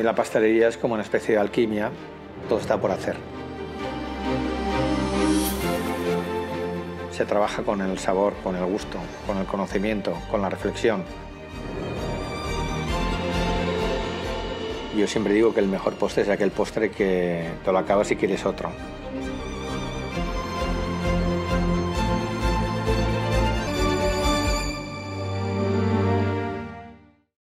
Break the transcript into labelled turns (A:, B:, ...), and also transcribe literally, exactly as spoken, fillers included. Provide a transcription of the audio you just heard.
A: mí la pastelería es como una especie de alquimia, todo está por hacer. Se trabaja con el sabor, con el gusto, con el conocimiento, con la reflexión. Yo siempre digo que el mejor postre es aquel postre que te lo acabas y quieres otro.